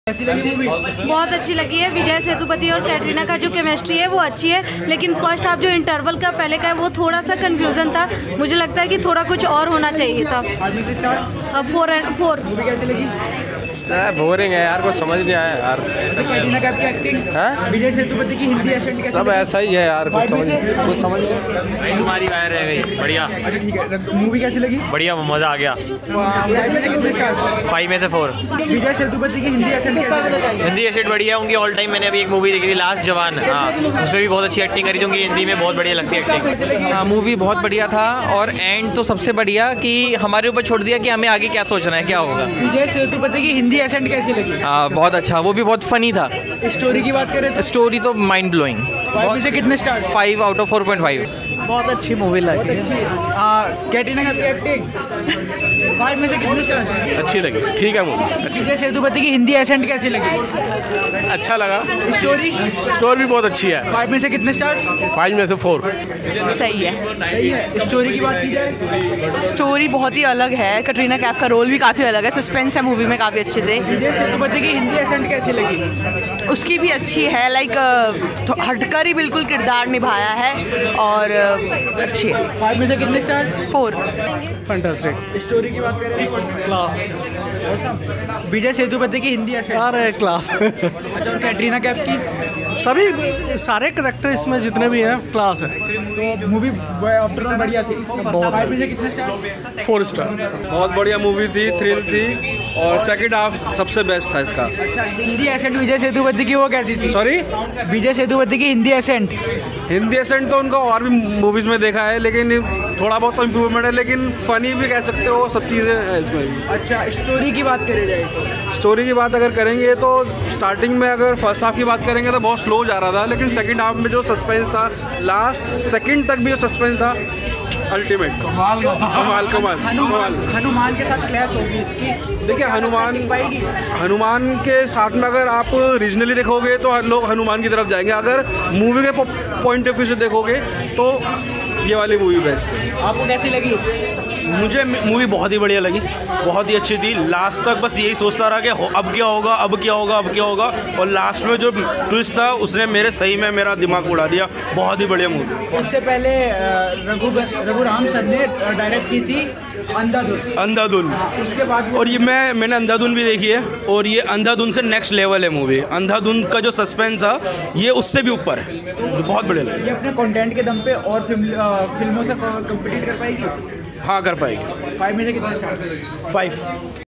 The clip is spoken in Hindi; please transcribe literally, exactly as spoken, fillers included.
कैसी लगी मूवी? बहुत अच्छी लगी है। विजय सेतुपति और कैटरीना का जो केमिस्ट्री है वो अच्छी है, लेकिन फर्स्ट हाफ जो इंटरवल का पहले का है वो थोड़ा सा कंफ्यूजन था। मुझे लगता है कि थोड़ा कुछ और होना चाहिए था। Four and four. मूवी कैसी लगी? बोरिंग है यार, कुछ समझ नहीं आया यार। कैटरीना कैफ की एक्टिंग, विजय सेतुपति की हिंदी एक्सेंट सब ऐसा ही है यार, कुछ समझ कुछ समझ नहीं। तुम्हारी वायर रह गई। बढ़िया। अच्छा ठीक है, मूवी कैसी लगी? बढ़िया, मजा आ गया। फाइव में से फोर। विजय सेतुपति की हिंदी एक्सेंट कैसी लगी? हिंदी एसिड बढ़िया उनकी ऑल टाइम। मैंने अभी एक मूवी देखी थी लास्ट जवान, हाँ उसमें भी बहुत अच्छी एक्टिंग करी थी उनकी, हिंदी में बहुत बढ़िया लगती है एक्टिंग। हाँ, मूवी बहुत बढ़िया था और एंड तो सबसे बढ़िया कि हमारे ऊपर छोड़ दिया कि हमें आगे क्या सोचना है, क्या होगा। विजय सेतुपति की हिंदी एक्सेंट कैसी लगी? हाँ बहुत अच्छा, वो भी बहुत फनी था। स्टोरी की बात करें तो स्टोरी तो माइंड ब्लोइंग। फाइव में से कितने star? Five out of four point five. बहुत अच्छी मूवी लगी। कैटरीना कैफ की एक्टिंग, फाइव में से कितने स्टार? अच्छी लगी, ठीक है मूवी। विजय सेतुपति की हिंदी एक्सेंट कैसी लगी? अच्छा लगा। स्टोरी स्टोरी भी बहुत अच्छी है। फाइव में से कितने स्टार्स? फाइव में से फोर। सही है। सही है। स्टोरी की बात की जाए, स्टोरी बहुत ही अलग है। कटरीना कैफ का रोल भी काफ़ी अलग है, सस्पेंस है मूवी में काफ़ी अच्छे से। विजय सेतुपति की हिंदी एक्सेंट कैसी लगी? उसकी भी अच्छी है, लाइक हटकर ही बिल्कुल किरदार निभाया है और अच्छी है। फाइव में से कितने स्टार्स? फोर। फैंटास्टिक। स्टोरी की बात करें, क्लास। विजय सेतुपति की हिंदी एक्सेंट। अरे क्लास। अच्छा, और कैटरीना कैफ की? सभी सारे करेक्टर इसमें जितने भी हैं क्लास है। तो मूवी आफ्टर ऑल बढ़िया थी। फाइव में से कितने स्टार? Four star. बहुत बढ़िया मूवी थी, थ्रिल थी और सेकंड हाफ सबसे बेस्ट था इसका। अच्छा, हिंदी एसेंट विजय सेतुपति की वो कैसी थी? सॉरी, विजय सेतुपति की हिंदी एसेंट। हिंदी एसेंट तो उनका और भी मूवीज में देखा है, लेकिन थोड़ा बहुत तो इम्प्रूवमेंट है, लेकिन फनी भी कह सकते हो, सब चीज़ें हैं इसमें भी। अच्छा, स्टोरी की बात करी जाए तो? स्टोरी की बात अगर करेंगे तो स्टार्टिंग में अगर फर्स्ट हाफ की बात करेंगे तो बहुत स्लो जा रहा था, लेकिन सेकंड हाफ में जो सस्पेंस था, लास्ट सेकंड तक भी जो सस्पेंस था, अल्टीमेट कमाल कमाल कमाल। हनुमान हनुमान के साथ क्लैश होगी इसकी। देखिए, हनुमान पाएगी हनुमान के साथ में अगर आप रीजनली देखोगे तो लोग हनुमान की तरफ जाएंगे, अगर मूवी के पॉइंट ऑफ व्यू से देखोगे तो ये वाली मूवी बेस्ट है। आपको कैसी लगी? मुझे मूवी बहुत ही बढ़िया लगी, बहुत ही अच्छी थी। लास्ट तक बस यही सोचता रहा कि अब क्या होगा, अब क्या होगा, अब क्या होगा, और लास्ट में जो ट्विस्ट था उसने मेरे सही में मेरा दिमाग उड़ा दिया। बहुत ही बढ़िया मूवी। उससे पहले रघु रघुराम सर ने डायरेक्ट की थी अंधाधुन। अंधाधुन उसके बाद और ये मैं मैंने अंधाधुन भी देखी है, और ये अंधाधुन से नेक्स्ट लेवल है मूवी। अंधाधुन का जो सस्पेंस था ये उससे भी ऊपर है, तो बहुत बढ़िया लगा। ये अपने कंटेंट के दम पे और फिल्म फिल्मों से कॉम्पिटिट कर पाएगी? हाँ कर पाएगी। फाइव में से कितने स्टार? फाइव।